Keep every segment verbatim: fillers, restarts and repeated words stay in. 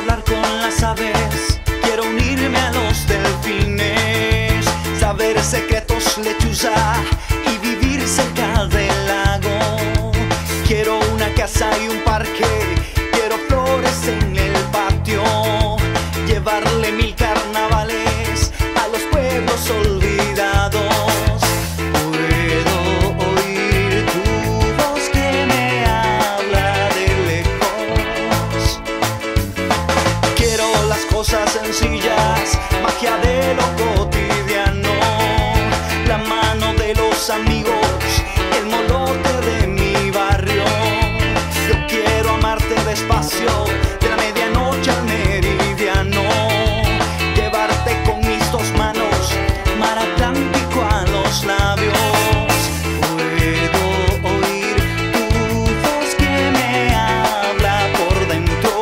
hablar con las aves, quiero unirme a los delfines, saber secretos lechuza y vivir cerca del lago. Quiero una casa y un parque, quiero flores en el patio, llevarle mil carnavales a los pueblos olvidados. Puedo oír tu voz que me habla de lejos. Quiero las cosas sencillas, magia de lo cotidiano, la mano de los amigos, el molote de mi barrio. Yo quiero amarte despacio, de la medianoche al meridiano, llevarte con mis dos manos, mar Atlántico a los labios. Puedo oír tu voz que me habla por dentro.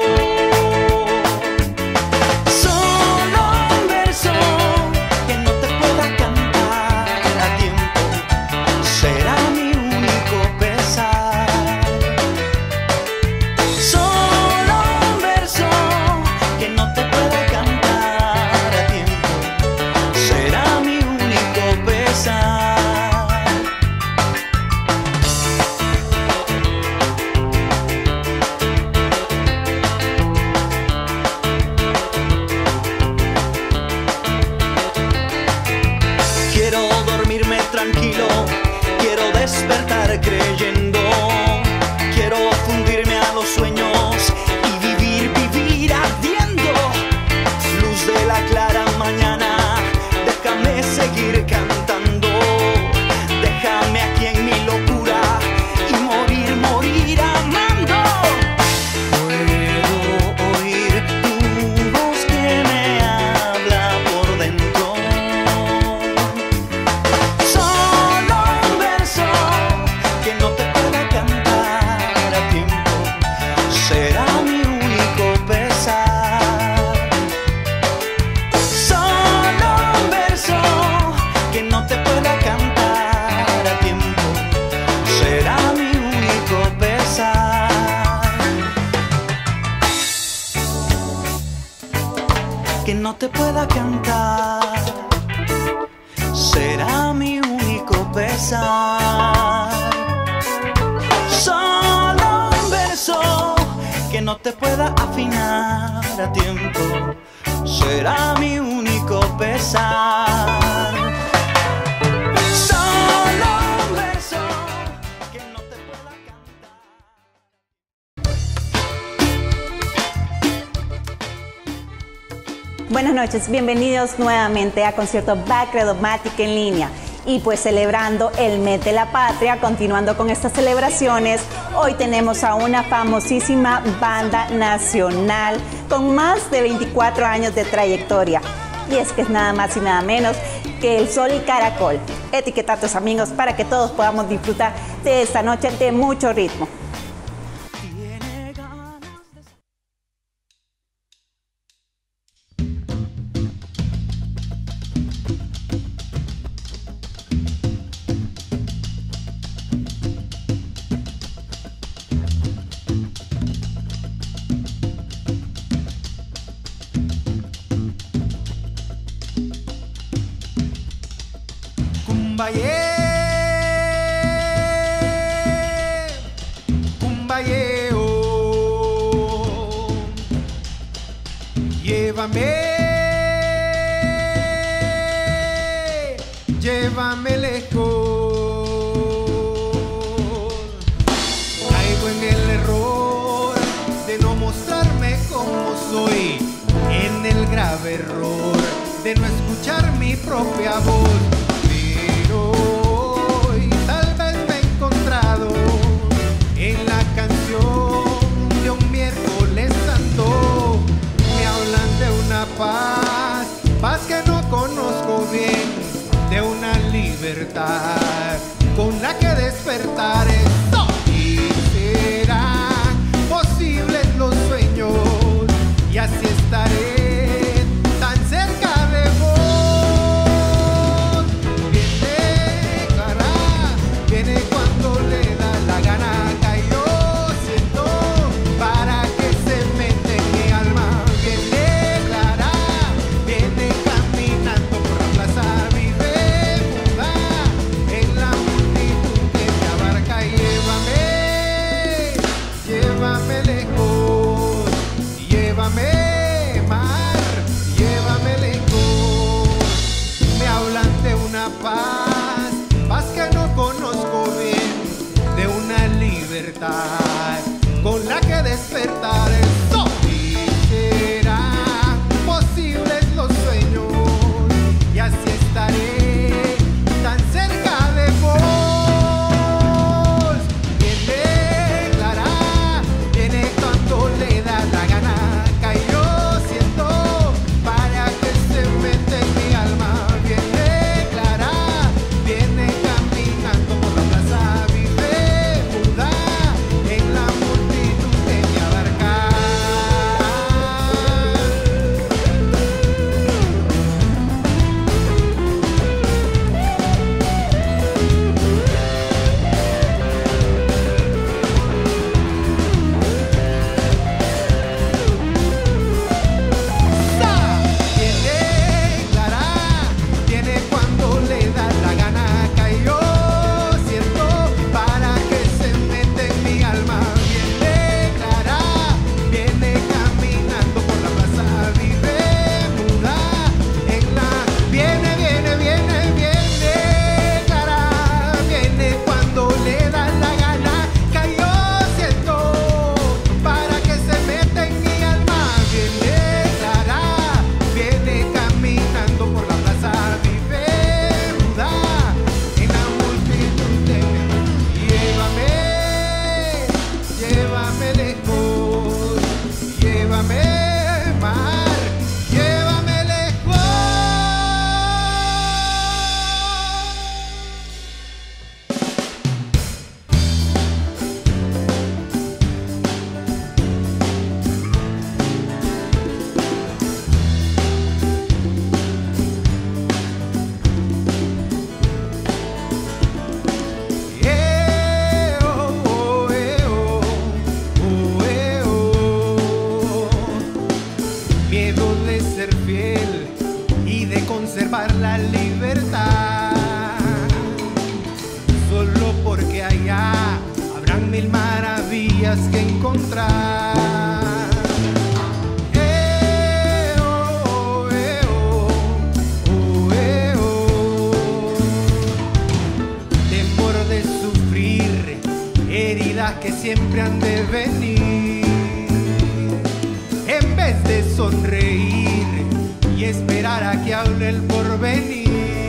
Solo un verso que no te pueda cantar a tiempo será mi único pesar. Solo un verso que no te pueda cantar a tiempo será mi único pesar. Quiero dormirme tranquilo, quiero despertar creyendo, quiero fundirme a los sueños y vivir, vivir ardiendo. Luz de la clara mañana, déjame seguir cantando, déjame aquí en mi locura y morir, morir amando. Puedo oír tu voz que me habla por dentro. Solo un verso que no te pueda cantar a tiempo será mi único pesar. Solo un verso que no te pueda cantar a tiempo será mi único pesar. Que no te pueda cantar será mi único pesar. Solo un verso que no te pueda afinar a tiempo será mi único pesar. Solo un verso que no te pueda cantar. Buenas noches, bienvenidos nuevamente a Concierto Bacredomatic en línea. Y pues celebrando el Mes de la Patria, continuando con estas celebraciones, hoy tenemos a una famosísima banda nacional con más de veinticuatro años de trayectoria. Y es que es nada más y nada menos que El Sol y Caracol. Etiqueta a tus amigos para que todos podamos disfrutar de esta noche de mucho ritmo. Cumbayé, Cumbayé, oh, llévame, llévame lejos. Caigo en el error de no mostrarme como soy, en el grave error de no escuchar mi propia voz. Hoy tal vez me he encontrado en la canción de un miércoles santo. Me hablan de una paz, paz que no conozco bien, de una libertad con la que despertar esto. Y serán posibles los sueños y así estaré tan cerca de vos. Viene cuando le da la gana, cayó, siento, para que se mete en mi alma. ser fiel y de conservar la libertad. Solo porque allá habrán mil maravillas que encontrar. Eh, oh, eh, oh, oh, eh, oh. Temor de sufrir, heridas que siempre han de venir. En vez de sonreír y esperar a que hable el porvenir.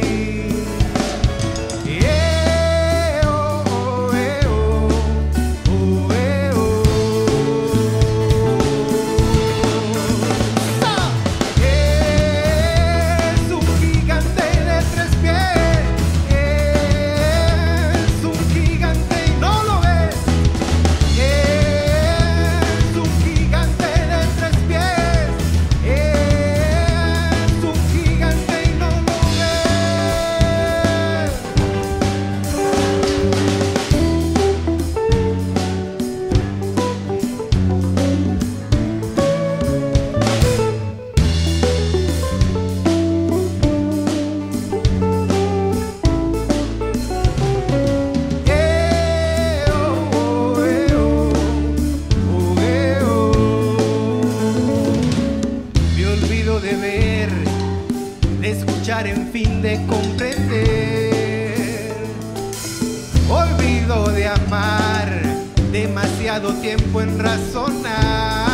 En fin de comprender, olvido de amar, demasiado tiempo en razonar.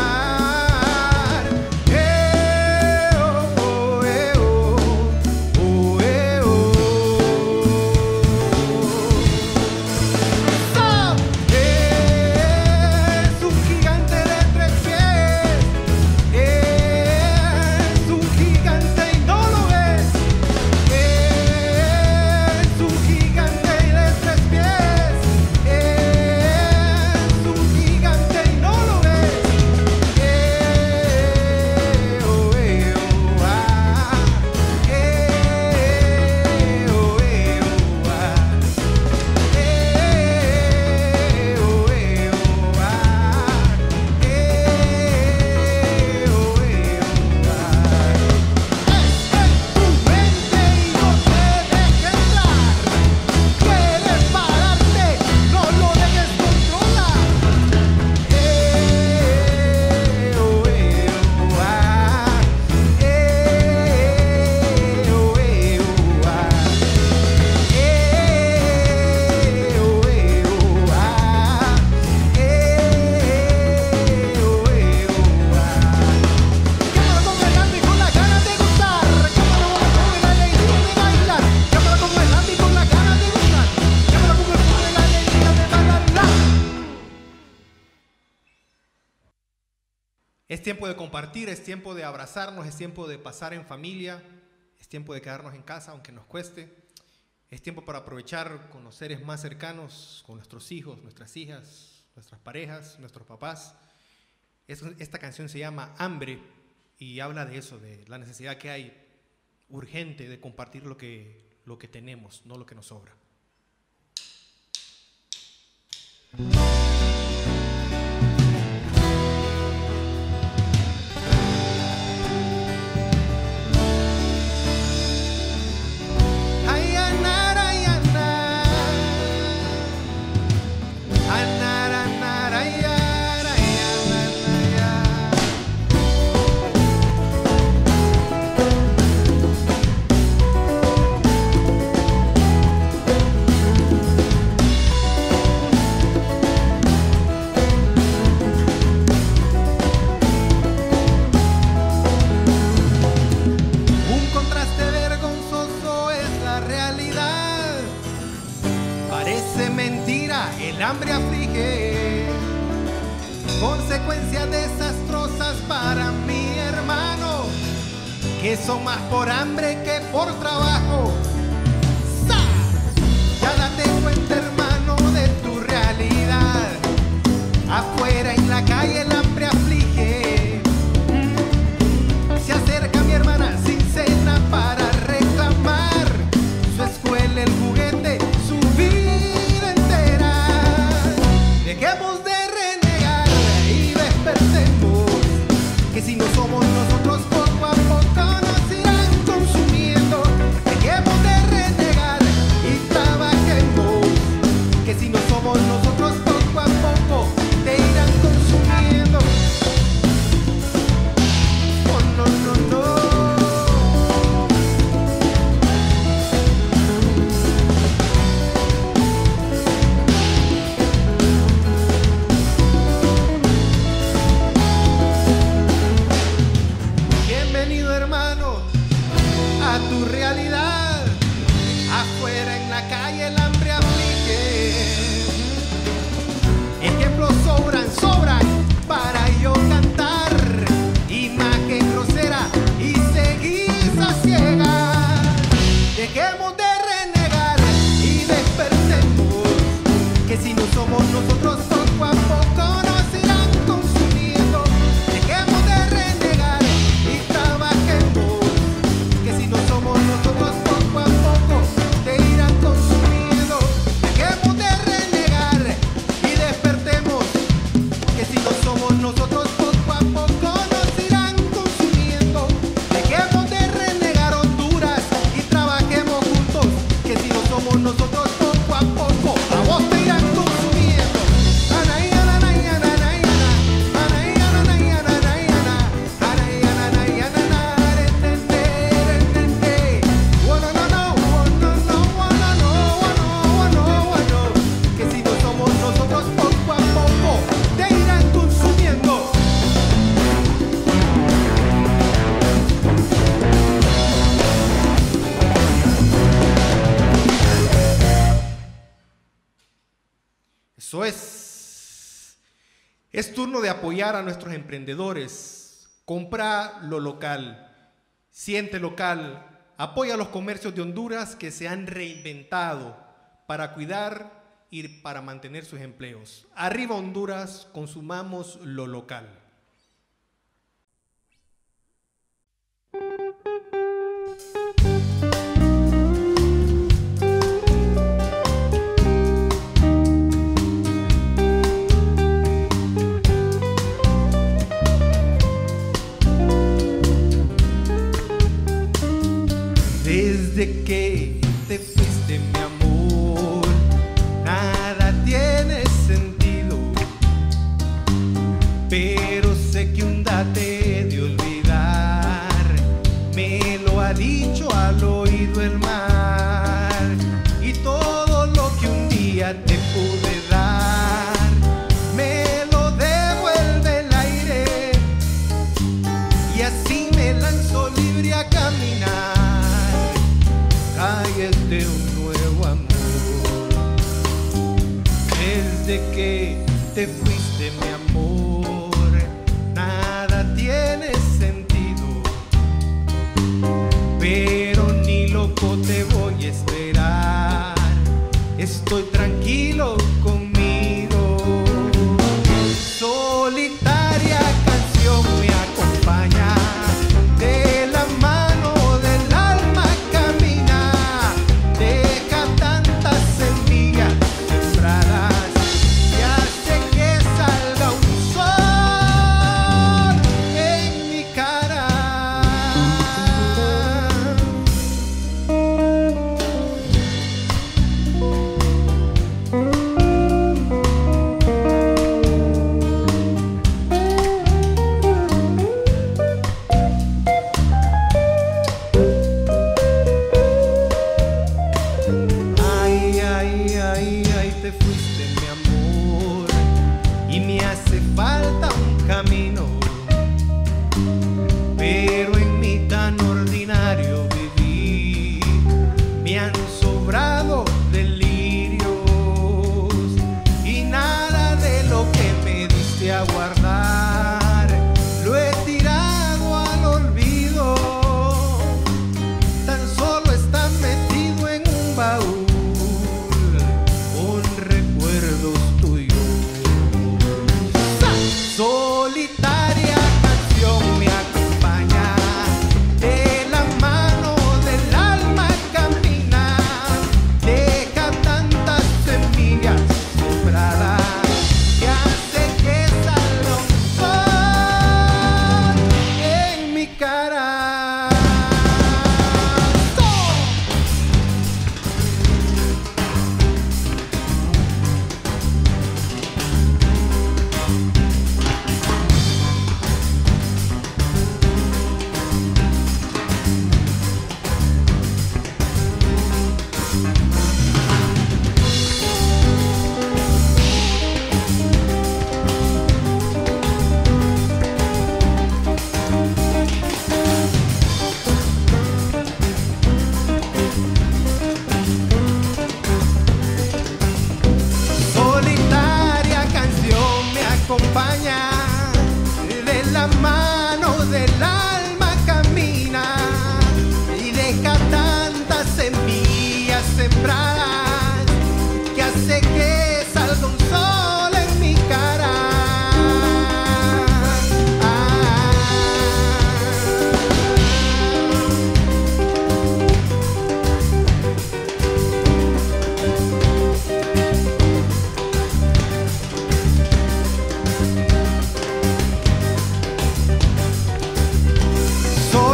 Eh, oh, oh, eh, oh, oh, eh, oh. ¡Stop! Es un gigante de tres pies, es un gigante y no lo ves. Es tiempo de compartir, es tiempo de abrazarnos, es tiempo de pasar en familia, es tiempo de quedarnos en casa aunque nos cueste, es tiempo para aprovechar con los seres más cercanos, con nuestros hijos, nuestras hijas, nuestras parejas, nuestros papás. Esta canción se llama Hambre y habla de eso, de la necesidad que hay urgente de compartir lo que, lo que tenemos, no lo que nos sobra. El hambre aflige, consecuencias desastrosas para mi hermano, que son más por hambre que por trabajo. ¡Sa! Ya date cuenta, hermano, de tu realidad. Afuera en la calle el hambre aflige. Se acerca mi hermana sin cena para reclamar su escuela, el juguete, su vida entera. Dejemos de renegar y despertemos, que si no somos nosotros poco a poco a tu realidad. Afuera en la calle el hambre aflige. Ejemplos sobran, sobran para yo cantar. Imagen grosera y seguir a ciegas. Dejemos de renegar y despertemos, que si no somos nosotros poco a poco nos irán consumiendo. Dejemos de renegar y trabajemos, que si no somos nosotros poco a poco te irán consumiendo. Dejemos de renegar y despertemos, que si no somos nosotros poco a poco nos irán consumiendo. Dejemos de renegar Honduras y trabajemos juntos, que si no somos nosotros poco a poco a vos te irán consumiendo. Que si no somos nosotros poco a poco te irán consumiendo. Eso es. Es turno de apoyar a nuestros emprendedores. Compra lo local, siente local, apoya a los comercios de Honduras que se han reinventado para cuidar y para mantener sus empleos. Arriba Honduras, consumamos lo local. Desde que te fuiste, mi amor, nada tiene sentido, pero sé que un día te de olvidar, me lo ha dicho al oído el mar, y todo lo que un día te pude dar, me lo devuelve el aire, y así me lanzo libre a caminar calles de un nuevo amor. Desde que te fuiste, mi amor, nada tiene sentido, pero ni loco te voy a esperar, estoy tranquilo conmigo. Solitaria canción me acompaña, de la mano del alma camina, deja tantas semillas sembradas y hace que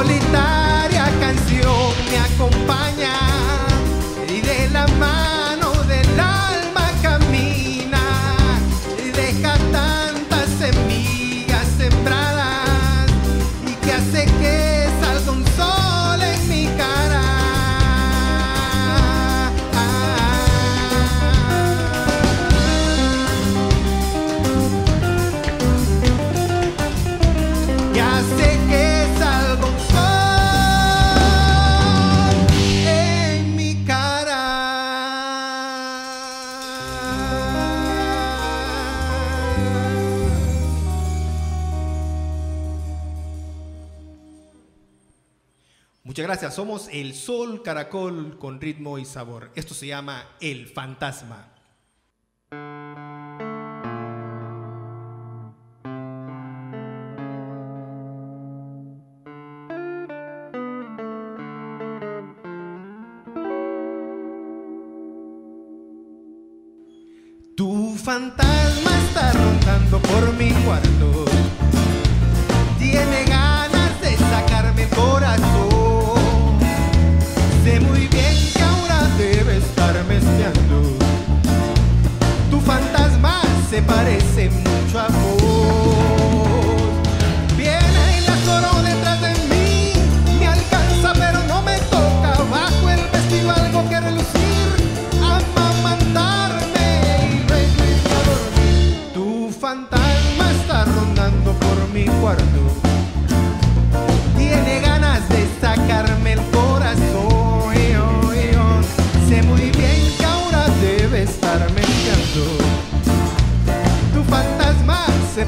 solitaria canción me acompaña y de la mano del alma camina y deja tantas semillas sembradas y que hace que salga un sol en mi cara. Y hace que salga un sol en mi cara. Muchas gracias. Somos el Sol Caracol con ritmo y sabor. Esto se llama El Fantasma. Tu fantasma está rondando por mi cuarto. Tiene ganas de sacarme el corazón. Sé muy bien que ahora debe estarme espiando. Tu fantasma se parece mucho a vos. Viene y la corona detrás de mí. Me alcanza pero no me toca. Bajo el vestido algo que relucir. Amamantarme y recluirme a dormir. Tu fantasma está rondando por mi cuarto. Tiene ganas de sacarme el corazón. Yo, yo. Sé muy bien que ahora debe estarme espiando. Tu fantasma se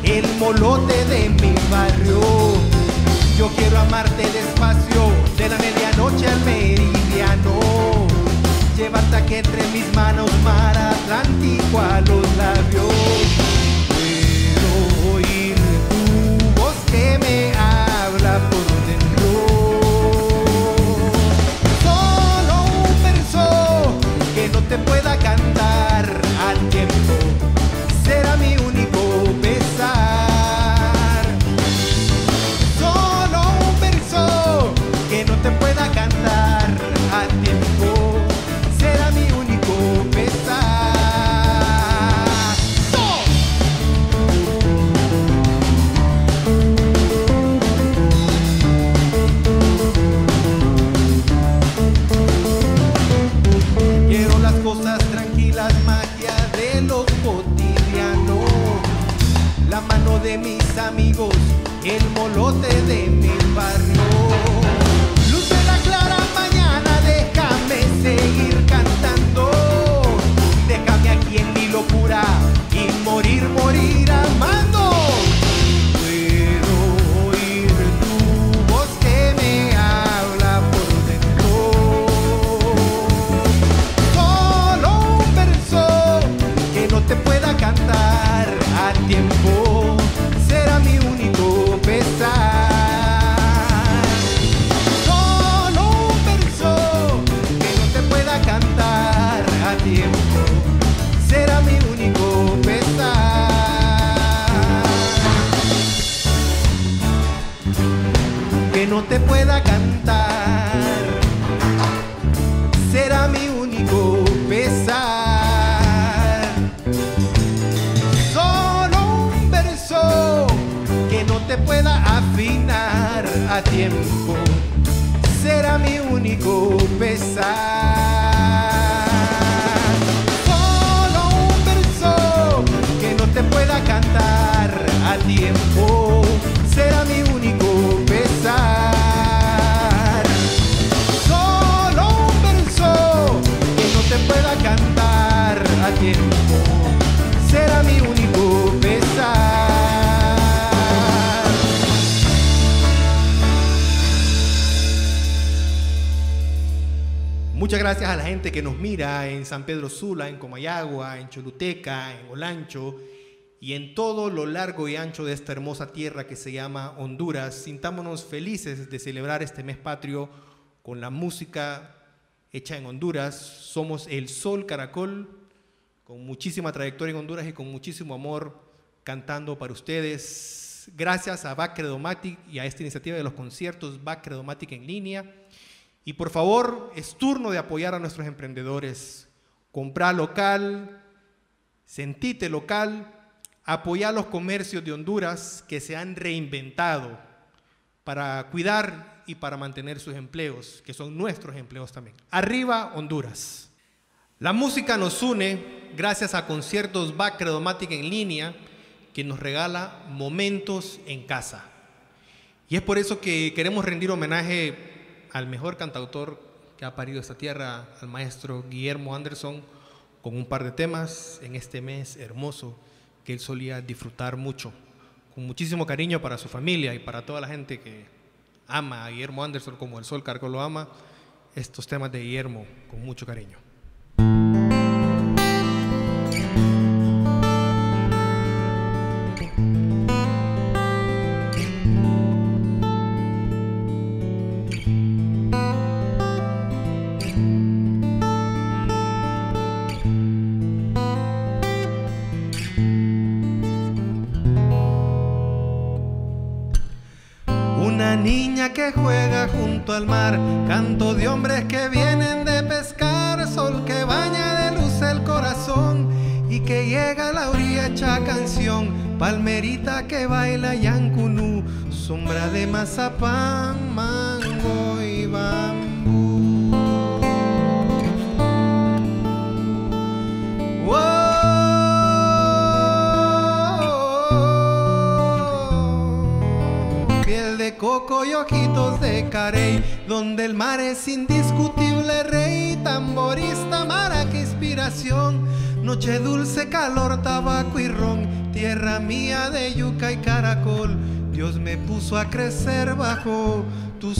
el molote de mi barrio. Yo quiero amarte despacio, de la medianoche al meridiano. Llevarte aquí entre mis manos, mar Atlántico a los labios. Quiero oír tu voz que me habla por dentro. Solo un verso que no te pueda cantar al tiempo será mi único pesar. Solo un verso que no te pueda cantar al tiempo será mi único pesar. ¡No! Quiero las cosas tranquilas, magia de lo cotidiano, la mano de mis amigos, el molote de mi barrio. Luz de la clara mañana, déjame seguir cantando. Déjame aquí en mi locura y morir, morir amando. Quiero oír tu voz que me habla por dentro. Solo un verso que no te pueda cantar al tiempo será mi único pesar. Solo un verso que no te pueda cantar a tiempo será mi único pesar. Que no te pueda cantar será mi único pesar. Solo un verso que no te pueda afinar a tiempo será mi único pesar. Solo un verso que no te pueda cantar a tiempo será mi único pesar. Solo un verso que no te pueda cantar a tiempo será mi único pesar. Muchas gracias a la gente que nos mira en San Pedro Sula, en Comayagua, en Choluteca, en Olancho y en todo lo largo y ancho de esta hermosa tierra que se llama Honduras. Sintámonos felices de celebrar este mes patrio con la música hecha en Honduras. Somos el Sol Caracol, con muchísima trayectoria en Honduras y con muchísimo amor cantando para ustedes. Gracias a Backredomatic y a esta iniciativa de los conciertos Backredomatic en línea. Y por favor, es turno de apoyar a nuestros emprendedores. Comprar local, sentite local, apoyar los comercios de Honduras que se han reinventado para cuidar y para mantener sus empleos, que son nuestros empleos también. Arriba Honduras. La música nos une gracias a conciertos Backredomatic en línea que nos regala momentos en casa. Y es por eso que queremos rendir homenaje al mejor cantautor que ha parido esta tierra, al maestro Guillermo Anderson, con un par de temas en este mes hermoso que él solía disfrutar mucho, con muchísimo cariño para su familia y para toda la gente que ama a Guillermo Anderson como el Sol Caracol lo ama. Estos temas de Guillermo con mucho cariño. Niña que juega junto al mar, canto de hombres que vienen de pescar, sol que baña de luz el corazón y que llega a la orilla hecha canción, palmerita que baila yancunú, sombra de mazapán, mango y bambú. ¡Wow! Coco y ojitos de carey, donde el mar es indiscutible rey, tamborista, maraca, inspiración, noche dulce, calor, tabaco y ron, tierra mía de yuca y caracol, Dios me puso a crecer bajo tu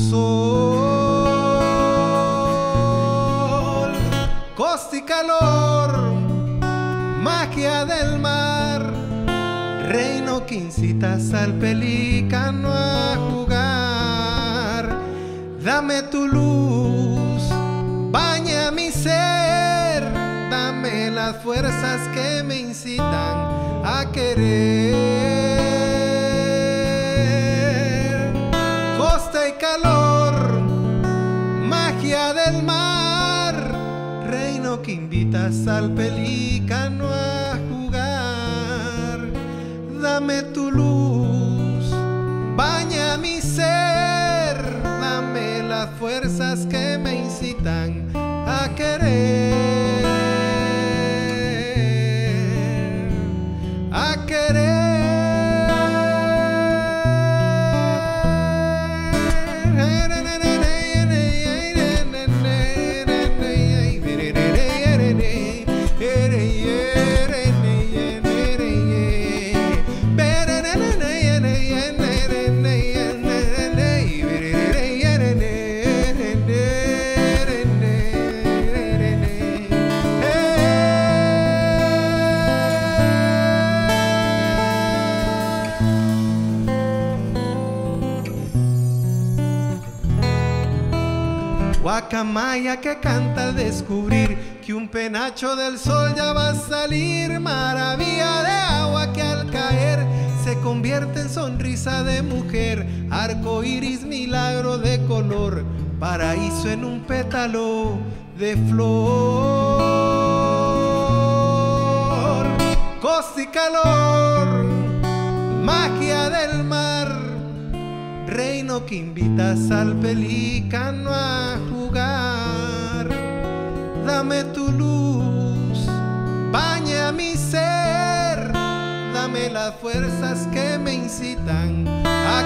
sol. Costa y calor, magia del mar, reino que incitas al pelícano a jugar. Dame tu luz, baña mi ser, dame las fuerzas que me incitan a querer. Costa y calor, magia del mar, reino que invitas al pelícano a jugar. Dame tu luz, baña mi ser, dame las fuerzas que me incitan a querer, a querer. Guacamaya que canta al descubrir que un penacho del sol ya va a salir. Maravilla de agua que al caer se convierte en sonrisa de mujer. Arco iris, milagro de color, paraíso en un pétalo de flor. Costa y calor, magia del mar, reino que invitas al pelícano a jugar. Dame tu luz, baña mi ser, dame las fuerzas que me incitan a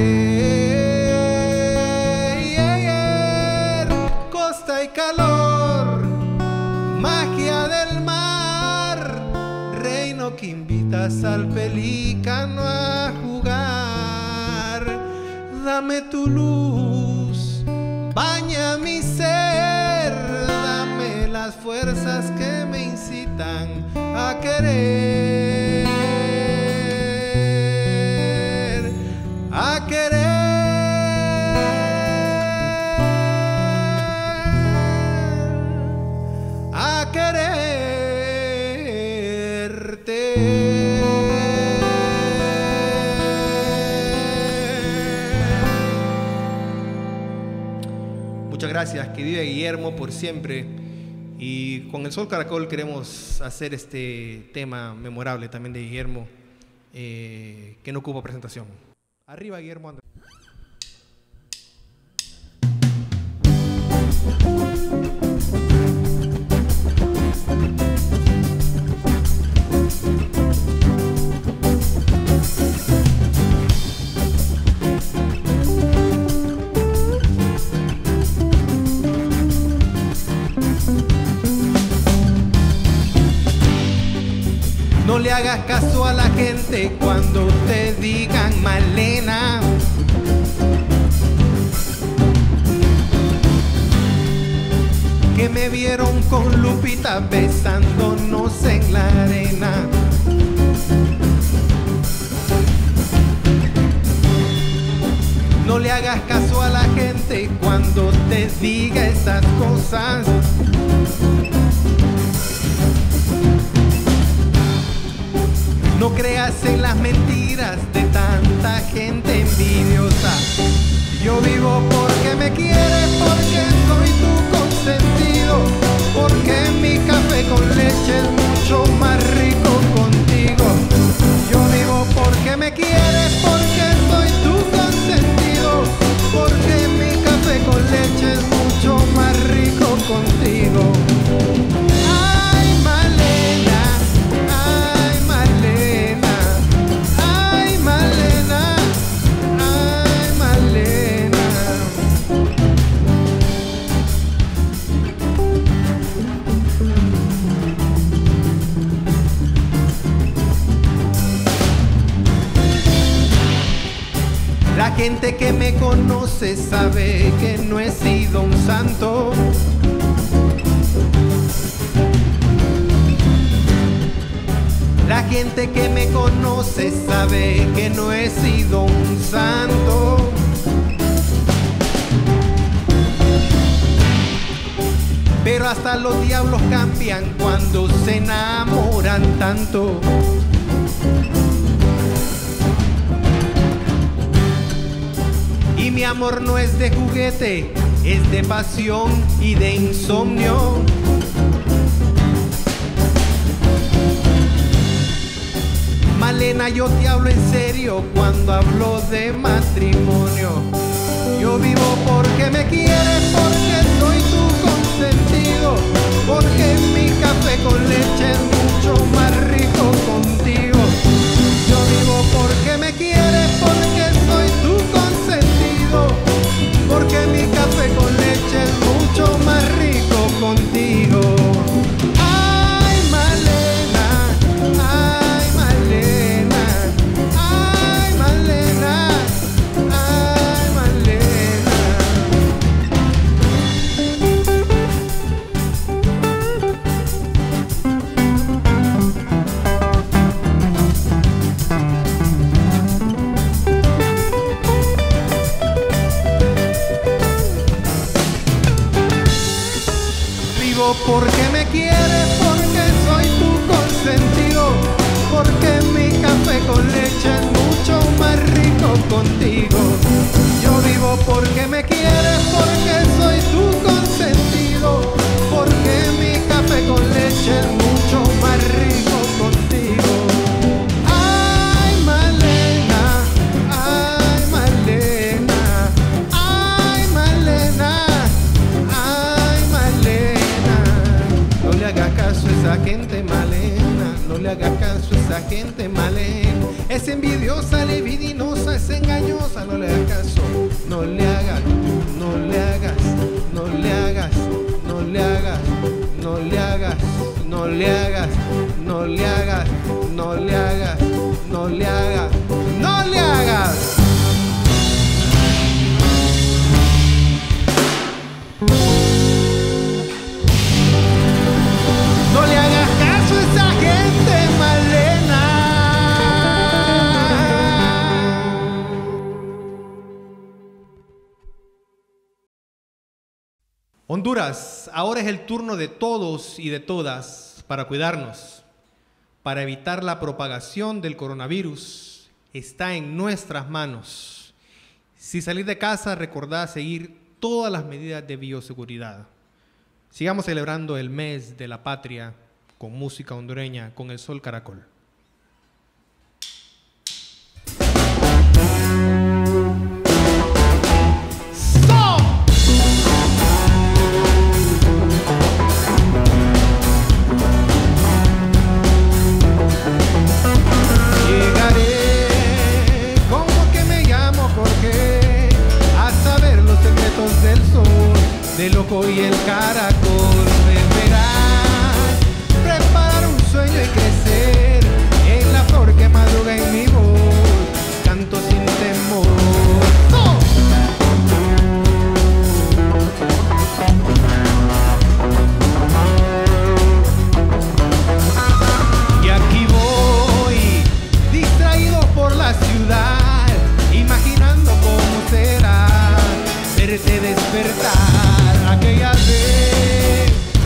querer. Costa y calor, magia del mar, reino que invitas al pelícano a jugar. Dame tu luz, baña mi ser, dame las fuerzas que me incitan a querer, a querer, a quererte. Muchas gracias, que vive Guillermo por siempre. Y con el Sol Caracol queremos hacer este tema memorable también de Guillermo, eh, que no ocupa presentación. Arriba Guillermo Andrés. No le hagas caso a la gente cuando te digan Malena. Que me vieron con Lupita besándonos en la arena. No le hagas caso a la gente cuando te diga esas cosas. No creas en las mentiras de tanta gente envidiosa. Yo vivo porque me quieres, porque soy tu consentido, porque mi café con leche es mucho más rico contigo. Yo vivo porque me quieres, porque soy tu consentido, porque mi café con leche es mucho más rico contigo. Ay, Malena, ay, Malena. La gente que me conoce sabe que no he sido un santo. La gente que me conoce sabe que no he sido un santo. Pero hasta los diablos cambian cuando se enamoran tanto. Y mi amor no es de juguete, es de pasión y de insomnio. Malena, yo te hablo en serio cuando hablo de matrimonio. Yo vivo porque me quieres, porque soy tu consentido, porque mi café con leche es mucho más rico contigo. Yo vivo porque me quieres, porque soy tu consentido, porque mi café con leche es mucho más rico contigo. Ay, Malena, ay, Malena, ay, Malena, ay, Malena. Vivo porque me quieres, porque soy tu consentido, porque mi café con leche es mucho más rico contigo. Yo vivo porque me quieres, porque soy tu consentido, porque mi café con leche es mucho más rico contigo. Ay, Malena, ay, Malena, ay, Malena, ay, Malena. No le haga caso a esa gente, Malena, no le haga caso a esa gente, Malena. Es envidiosa, libidinosa, es engañosa, no le hagas caso, no le hagas, no le hagas, no le hagas, no le hagas, no le hagas, no le hagas, no le hagas, no le hagas, no le hagas, no le hagas. No le hagas caso a esa gente, Malena. Honduras, ahora es el turno de todos y de todas para cuidarnos, para evitar la propagación del coronavirus. Está en nuestras manos. Si salís de casa, recordá seguir todas las medidas de bioseguridad. Sigamos celebrando el mes de la patria con música hondureña, con el Sol Caracol. De loco y el caracol me verás preparar un sueño y crecer en la flor que madruga en mi voz, canto sin temor. ¡Oh! Y aquí voy distraído por la ciudad, imaginando cómo será verte despertar aquella vez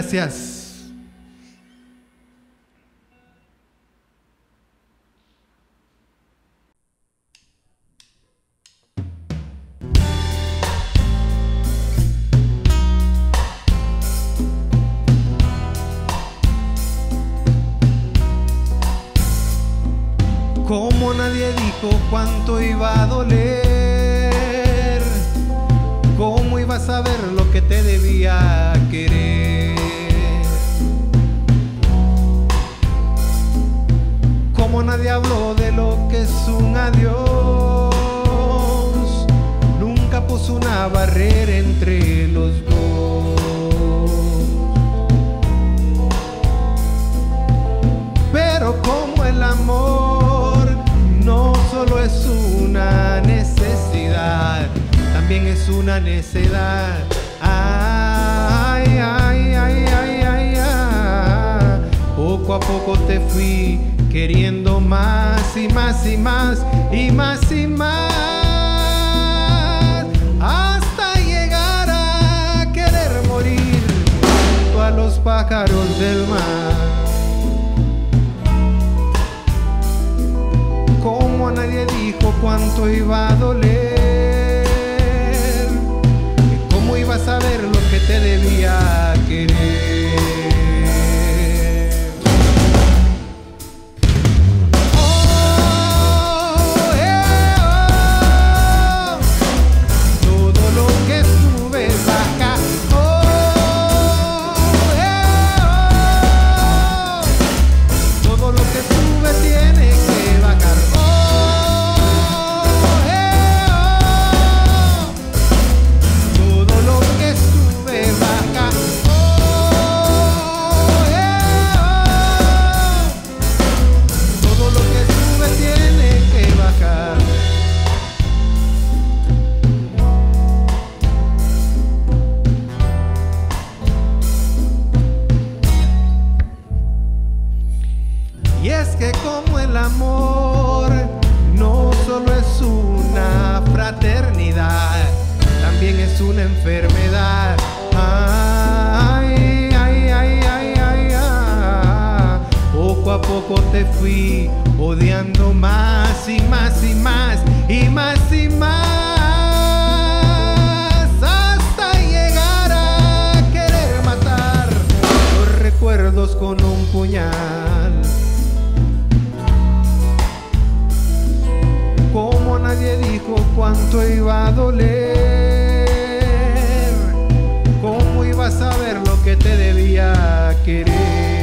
Gracias. Como nadie dijo cuánto iba a doler, cómo ibas a saber lo que te debía querer, como nadie habló de lo que es un adiós, nunca puso una barrera entre los dos. Pero como el amor no solo es una necesidad, también es una necedad. Ay, ay, ay, ay, ay, ay. Poco a poco te fui queriendo más y más y más y más y más, hasta llegar a querer morir junto a los pájaros del mar. Como nadie dijo cuánto iba a doler, cómo ibas a saber lo que te debía querer. Oh, eh, oh, todo lo que sube baja. Oh, eh, oh, todo lo que sube tiene que bajar. Y es que como el amor no solo es una fraternidad, también es una enfermedad. Ay, ay, ay, ay, ay, ay. Poco a poco te fui odiando más y más y más y más y más, hasta llegar a querer matar los recuerdos con un puñal. Como nadie dijo cuánto iba a doler, cómo ibas a saber lo que te debía querer.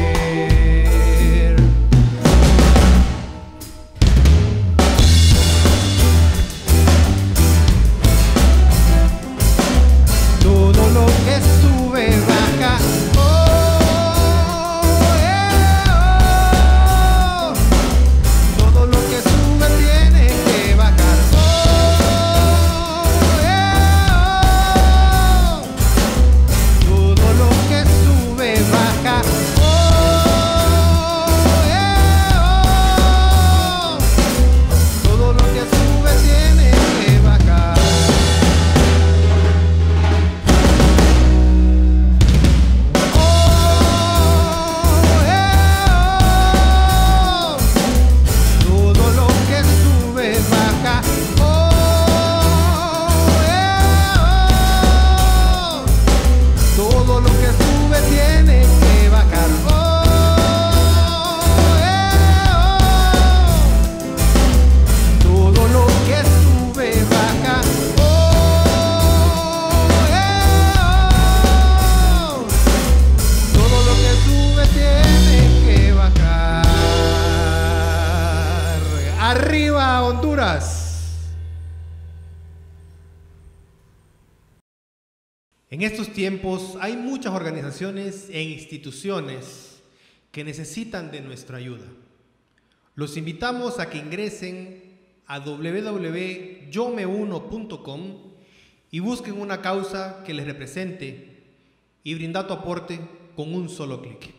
Todo lo que sube baja. Oh, eh, oh, todo lo que sube tiene que bajar. Oh, eh, oh, todo lo que sube baja. Oh, eh, oh, todo lo que sube tiene que bajar. ¡Arriba, Honduras! En estos tiempos hay muchas organizaciones e instituciones que necesitan de nuestra ayuda. Los invitamos a que ingresen a w w w punto yo me uno punto com y busquen una causa que les represente y brinda tu aporte con un solo clic.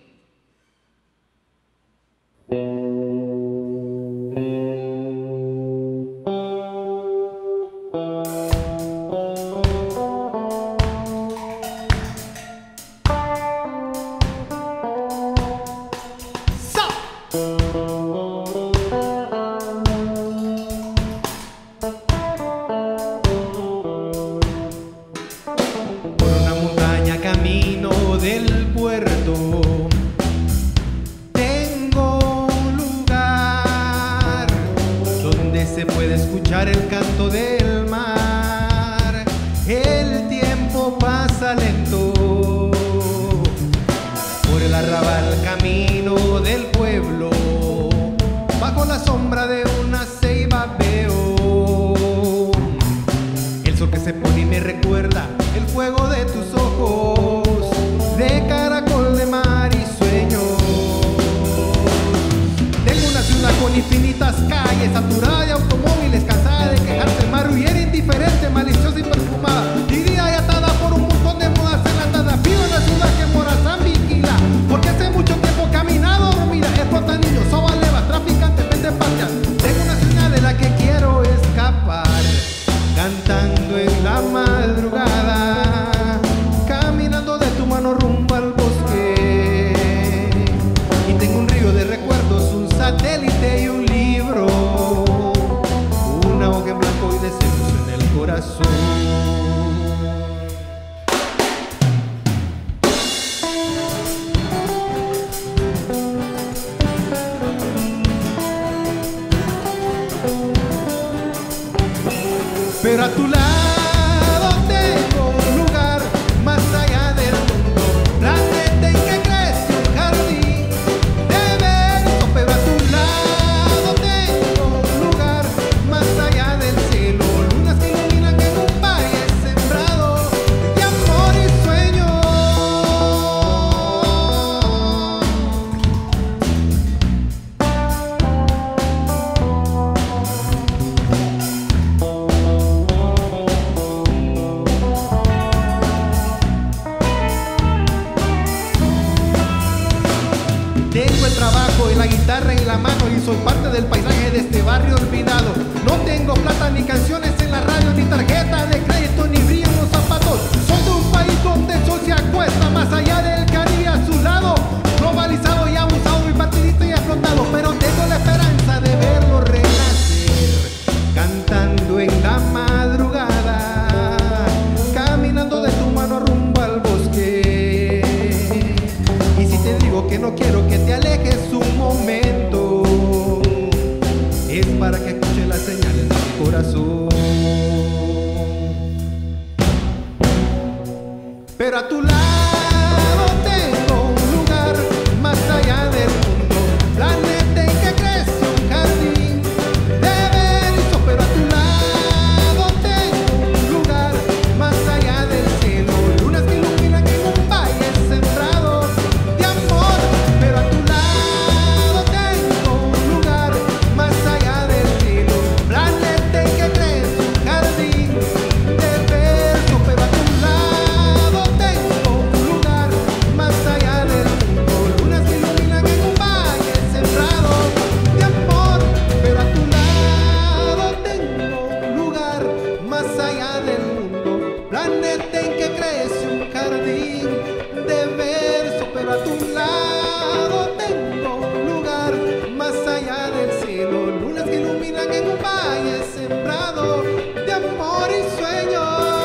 escuchar el canto del mar. El tiempo pasa lento por el arrabal camino del pueblo. Bajo la sombra de una ceiba veo el sol que se pone y me recuerda el fuego de tus ojos, de caracol de mar y sueño. Tengo una ciudad con infinitas calles, saturada de automóviles, cansada de quejarse, marrullera, indiferente, maliciosa y perfumada, diría y atada por un montón de modas enlatadas. Vivo en la ciudad que Morazán vigila, porque hace mucho tiempo caminado dormida, explota niños, soba levas, traficantes, vende patrias. Tengo una ciudad de la que quiero escapar, cantando en la madrugada, caminando de tu mano rumbo al bosque. Y tengo un río de recuerdos, un satélite y un libro, una hoja en blanco y deseos en el corazón. Pero a tu lado tengo un lugar más allá del mundo, planeta en que crece un jardín de verso. Pero a tu lado tengo un lugar más allá del cielo, lunas que iluminan en un valle sembrado de amor y sueño. Tengo el trabajo y la guitarra en la mano y soy parte del paisaje de este barrio olvidado. No tengo plata ni canciones en la radio, ni tarjeta de crédito, ni brillo en los zapatos. Soy de un país donde el sol se acuesta más allá del Caribe a su lado, globalizado y abusado, bipartidista y explotado. Pero tengo la esperanza de verlo renacer, cantando en la madrugada, caminando de tu mano rumbo al bosque. Y si te digo que no quiero que te alejes un momento, es para que escuches las señales de mi corazón. Pero a tu lado tengo un lugar más allá del mundo, planeta en que crece un jardín de verso. Pero a tu lado tengo un lugar más allá del cielo, lunas que iluminan en un valle sembrado de amor. Pero a tu lado tengo un lugar más allá del cielo, planeta en que crece un jardín de verso. Pero a tu lado tengo un lugar más allá del mundo, lunas que iluminan en un valle sembrado de amor. Pero a tu lado tengo un lugar más allá del mundo, planeta en que crece un jardín de verso. Pero a tu lado tengo un lugar más allá del cielo, lunas que iluminan en un valle sembrado de amor y sueños.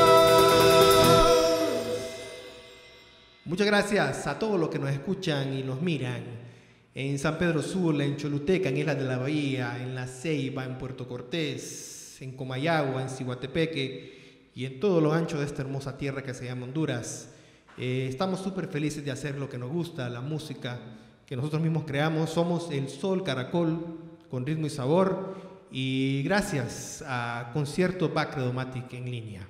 Muchas gracias a todos los que nos escuchan y nos miran en San Pedro Sula, en Choluteca, en Islas de la Bahía, en La Ceiba, en Puerto Cortés, en Comayagua, en Ciguatepeque y en todo lo ancho de esta hermosa tierra que se llama Honduras. Eh, estamos súper felices de hacer lo que nos gusta, la música que nosotros mismos creamos. Somos el Sol Caracol con ritmo y sabor, y gracias a Concierto Bacredomatic en línea.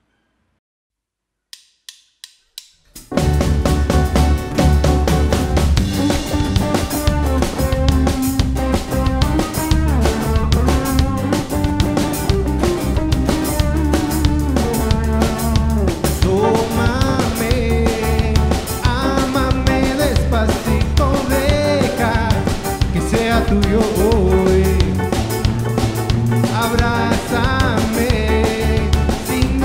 Tuyo hoy, abrázame sin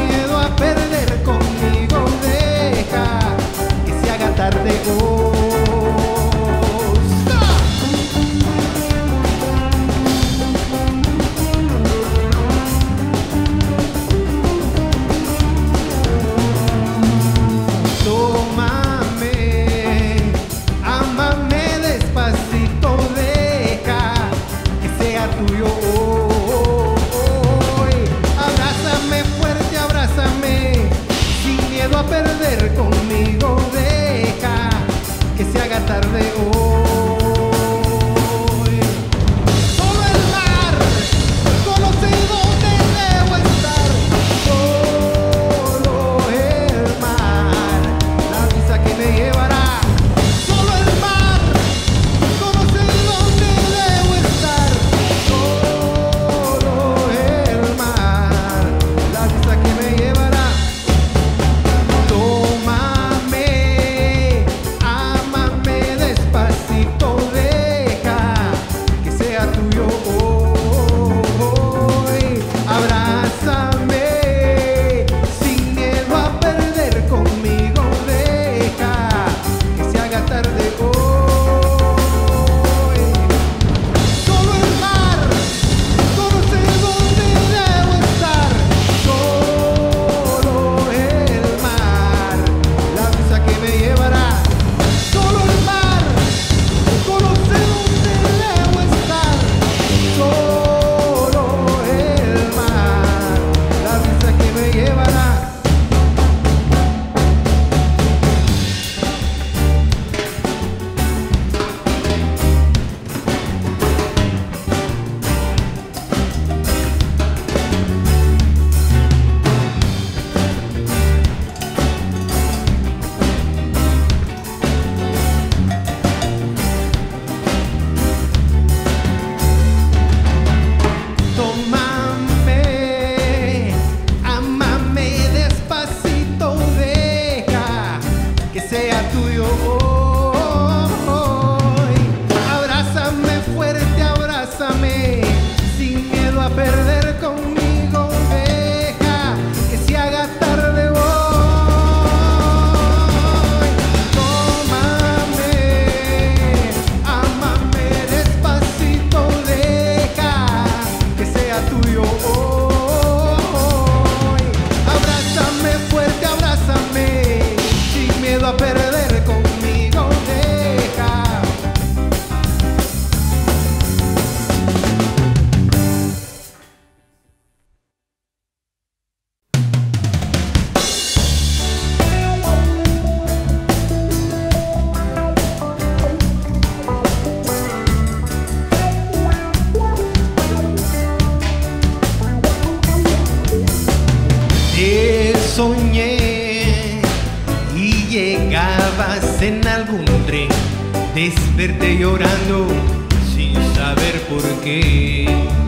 soñé y llegabas en algún tren. Desperté llorando sin saber por qué.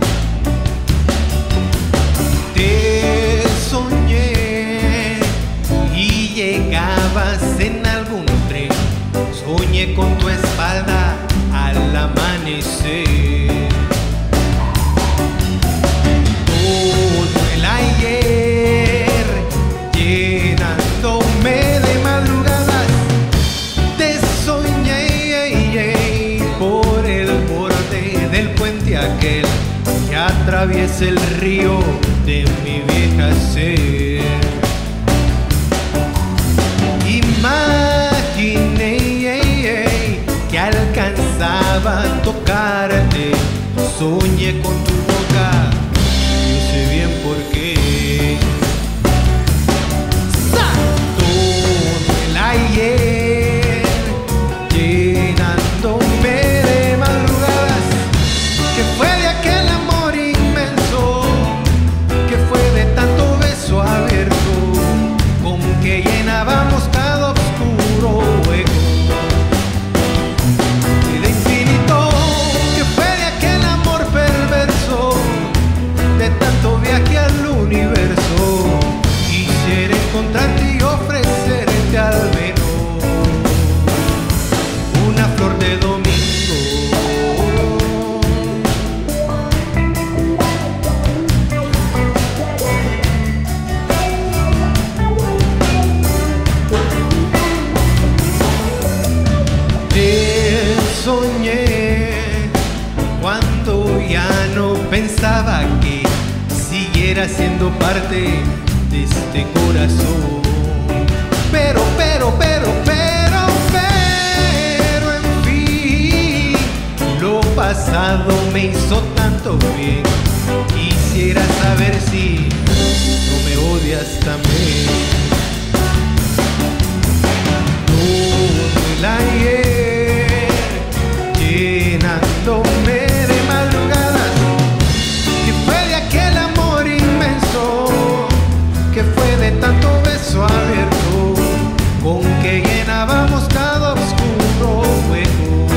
Te soñé y llegabas en algún tren. Soñé con tu espalda al amanecer. Todo el ayer llenándome de madrugadas. Te soñé por el borde del puente aquel que atraviesa el río de mi vieja ser. Imaginé que alcanzaba a tocarte. Soñé con tu boca, yo sé bien por qué. Todo el ayer llenándome de madrugadas. Que fue de aquel amor inmenso, que fue de tanto beso abierto, con que llenábamos cada oscuro hueco. Y de infinito, que fue de aquel amor perverso, de tanto viaje al universo. Quisiera encontrarte y ofrecerte al menos una flor de domingo. Te soñé cuando ya no pensaba que siguiera siendo parte de este corazón. Pero, pero, pero, pero, pero, en fin, lo pasado me hizo tanto bien. Quisiera saber si no me odias también. Todo el ayer llenándome de madrugadas. Que fue de aquel amor inmenso, que fue de tanto beso abierto, con que llenábamos cada oscuro hueco.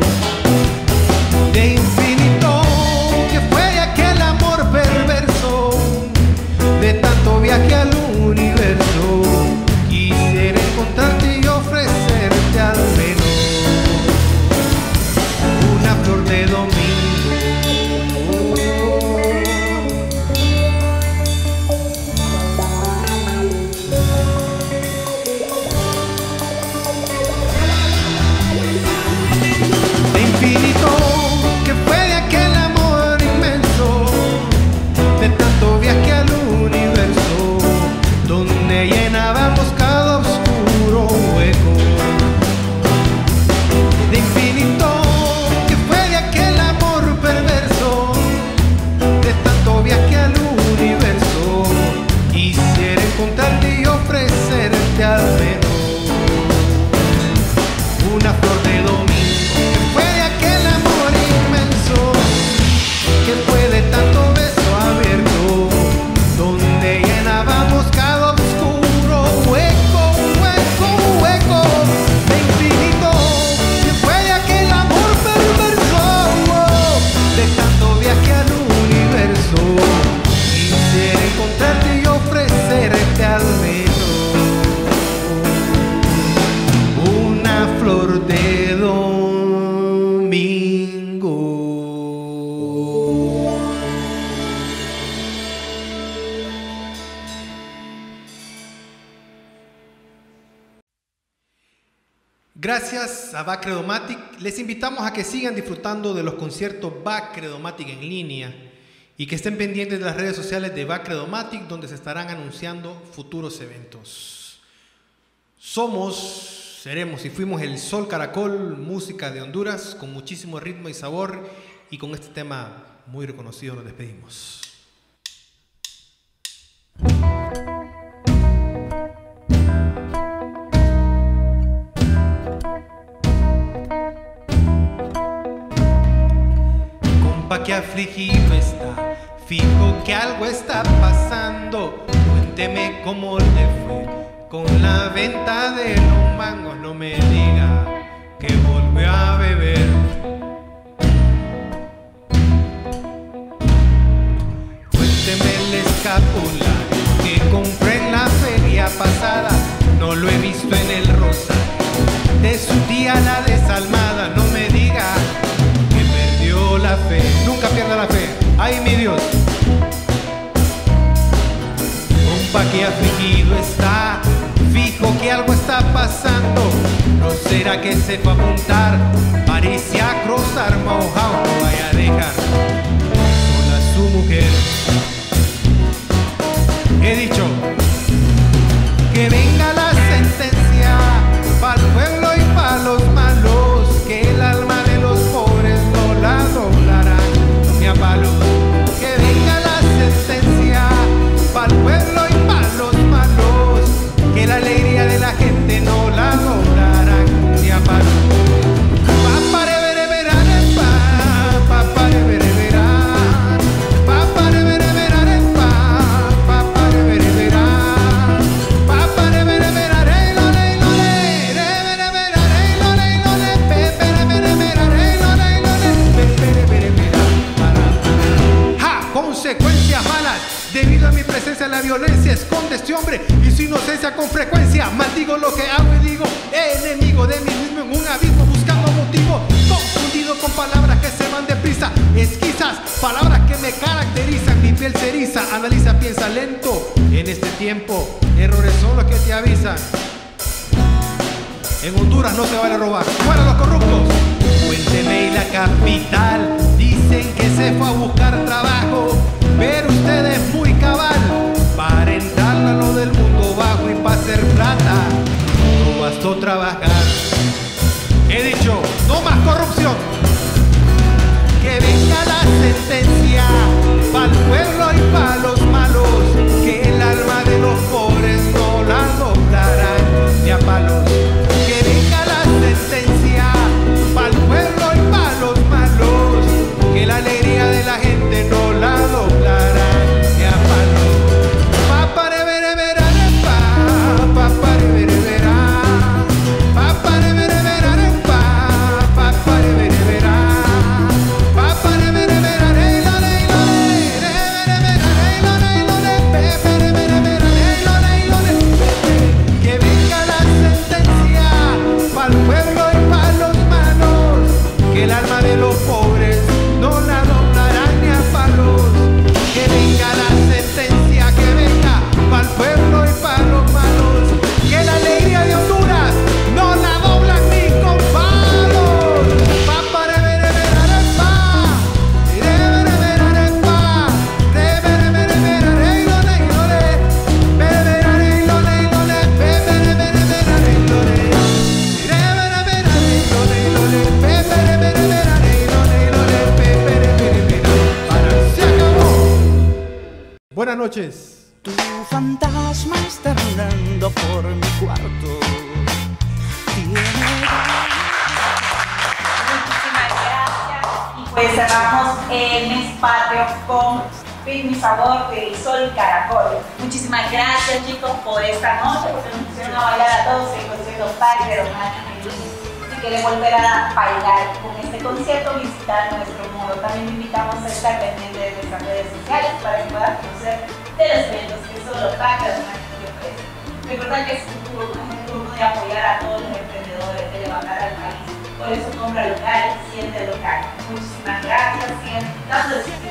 De infinito, que fue de aquel amor perverso, de tanto viaje al universo. Quisiera encontrarte y ofrecerte al menos una flor de domingo. De infinito, que fue de aquel amor inmenso, de tanto viaje al universo, donde llenábamos cada oscuro hueco. De infinito, que fue de aquel amor perverso, de tanto viaje al universo. Quisiera encontrarte y ofrecerte al menos una flor de domingo. Que fue de aquel amor inmenso, que fue de tanto beso abierto, donde llenábamos cada oscuro hueco, hueco, hueco. De infinito, que fue de aquel amor perverso, de tanto viaje al universo. Quisiera encontrarte y ofrecerte al menos una flor de domingo. Gracias a Bacredomatic, les invitamos a que sigan disfrutando de los conciertos Bacredomatic en línea y que estén pendientes de las redes sociales de Bacredomatic, donde se estarán anunciando futuros eventos. Somos, seremos y fuimos el Sol Caracol, música de Honduras, con muchísimo ritmo y sabor, y con este tema muy reconocido nos despedimos. Compa, que afligido está, fijo que algo está pasando, cuénteme cómo le fue con la venta de los mangos. No me diga que volvió a beber. Cuénteme el escapulario que compré en la feria pasada. No lo he visto en el rosario de su tía la desalmada. No me diga que perdió la fe. Nunca pierda la fe. Ay, mi Dios. Compa, que afligido está, fijo que algo está pasando. ¿No será que se fue a apuntar? Parece a cruzar mojado. No vaya a dejar sola a su mujer. He dicho que venga la sentencia para el pueblo y para los malos, que el alma de los pobres no la doblarán ni a palos. Que venga la sentencia para el pueblo y para los malos, que la alegría de la gente no la doblarán ni a palos. Papá de vereverán el pan, papá de vereverán, papá de vereverán el pan, papá de vereverán, papá de vereverán el ole, ole, de vereverán el ole, ole, pepe de vereverán el ole, ole, pepe de vereverán. ¡Ja! Consecuencias malas. Debido a mi presencia la violencia esconde este hombre y su inocencia con frecuencia. Maldigo lo que hago y digo, enemigo de mí mismo en un abismo buscando motivo. Confundido con palabras que se van deprisa, esquizas, palabras que me caracterizan. Mi piel se eriza, analiza, piensa lento. En este tiempo, errores son los que te avisan. En Honduras no se vale robar. ¡Fuera los corruptos! Cuénteme y la capital. Dicen que se fue a buscar trabajo, pero usted es muy cabal para entrar a lo del mundo bajo y para hacer plata no bastó trabajar. He dicho, no más corrupción. Que venga la sentencia para el pueblo y para los malos, que el alma de los pobres no la doblarán ni a palos. Que venga la sentencia para el pueblo y para los malos, que la alegría de la gente no la doblarán ni a palos. Papá de vereverán el pan, papá de vereverán, papá de vereverán el pan, papá de vereverán, papá de vereverán el ole, ole, de vereverán el ole, ole, pepe de vereverán el ole, ole, pepe. Que venga la sentencia para el pueblo y para los malos, que el alma de los pobres no la doblarán ni a palos. Que venga la sentencia, que venga para el pueblo y para los malos, que la alegría de Honduras no la doblan ni con palos. Papá de vereverán el pan, de vereverán el pan, de vereverán el ole, ole, vereverán el ole, ole, pepe de vereverán el ole, de vereverán el ole, ole, pepe de vereverán el ole, ole, pepe de vereverán. Para, se acabó. Buenas noches. Tu fantasma está rondando por mi cuarto. Tiene... Muchísimas gracias. Y pues cerramos el mes patrio con Fit Mi Sabor de Sol Caracol. Muchísimas gracias, chicos, por esta noche, porque nos pusieron a bailar a todos el concierto Parque de Romántica. Si quieren volver a bailar con este concierto, visitar nuestro muro. También invitamos a estar pendientes de nuestras redes sociales para que puedan conocer de los eventos que solo Parque de Romántica ofrece. Recuerda que es un turno, es un turno de apoyar a todos los emprendedores, de levantar al país. Por eso compra local, siente local. Muchísimas gracias, siempre.